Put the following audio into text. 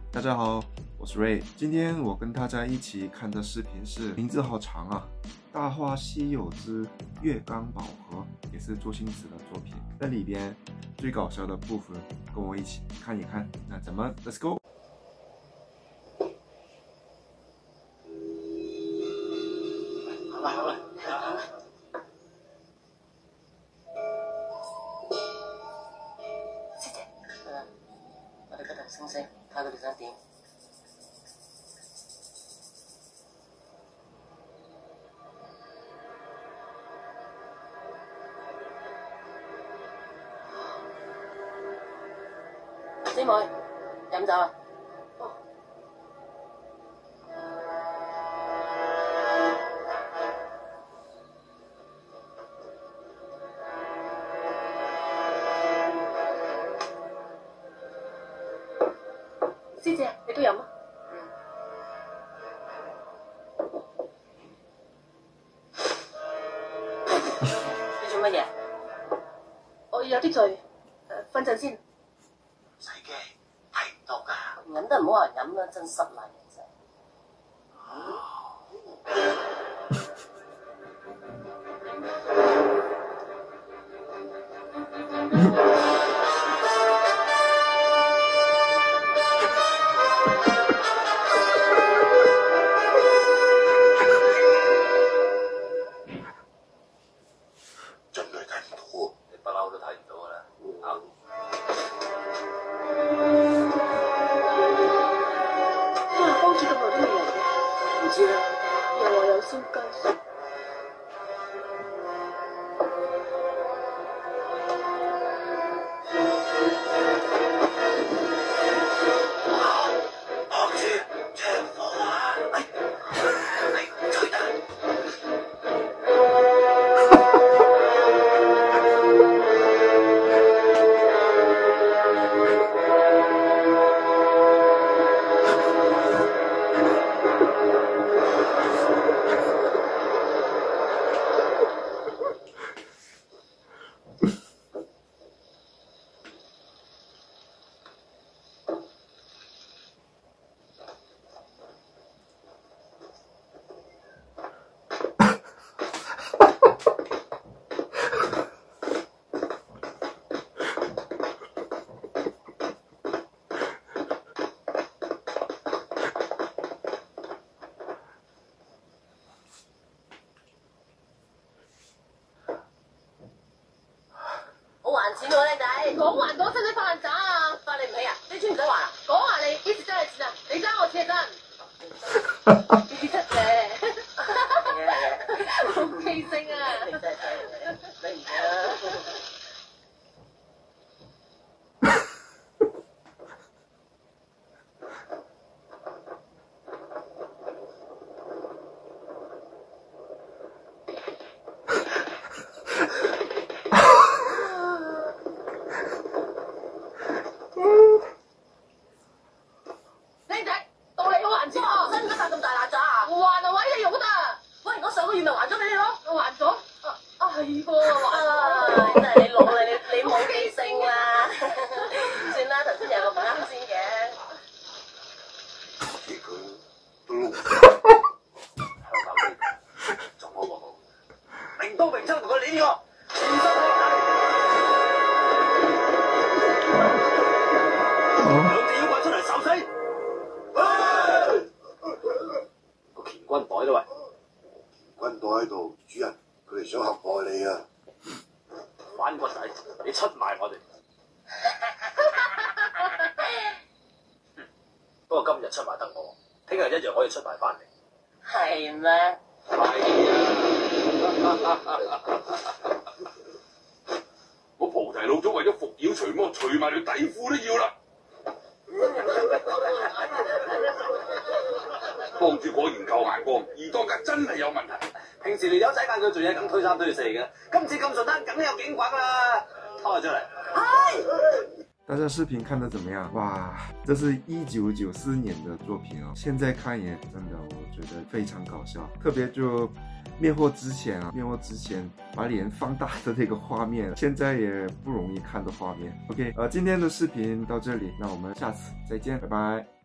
大家好，我是 Ray。今天我跟大家一起看的视频是名字好长啊，《大话西游之月光宝盒》，也是周星驰的作品。那里边最搞笑的部分，跟我一起看一看。那咱们 Let's go。 好了好了，師姐，我哋嗰度星星，睇佢哋想點。師妹，飲酒啊？哦。師姐，你都飲啊？你做乜嘢？我有啲醉，瞓陣先。唔使驚，係唔到㗎。飲得唔好話飲啦，真失禮真。 真係睇唔到， 你不嬲都睇唔到㗎啦。幫住咁耐都未嚟嘅，唔知咧。又話有燒雞碎。 學住長火啊！吹得。 我還錢喎，靚仔，講還講，使唔使發爛渣啊？發你唔起啊？呢村唔使還啊？講下你幾時爭你錢啊？你爭我錢係真，記得嘅，好記性啊！你真係你唔記啦。靚仔，到你好還錢啊！使唔使發咁大爛渣啊？還啊，揾你用都得。喂，我上個月咪還咗俾你咯。我還咗。係喎，還咗。真係你老啦，你冇記性啦。算啦，頭先有個唔啱先嘅。 睇佢都碌。 香港呢仲好過冇。明刀明槍同佢練喎。兩隻妖怪出嚟手死。個乾坤袋都喂。 軍袋喺度，主人，佢哋想陷害你啊！ 反骨仔，你出賣我哋。不過今日出賣得我，聽日一樣可以出賣翻嚟。係咩？ 我菩提老祖為咗伏妖除魔，除埋條底褲都要啦。幫主果然夠眼光，二當家真係有問題。 平時條友仔嗌佢做嘢咁推三推四嘅，今次咁順單，梗有警棍啦！拖佢出嚟。 大家视频看得怎么样？哇，这是1994年的作品哦，现在看也真的我觉得非常搞笑，特别就灭货之前把脸放大的那个画面，现在也不容易看的画面。OK，今天的视频到这里，那我们下次再见，拜拜。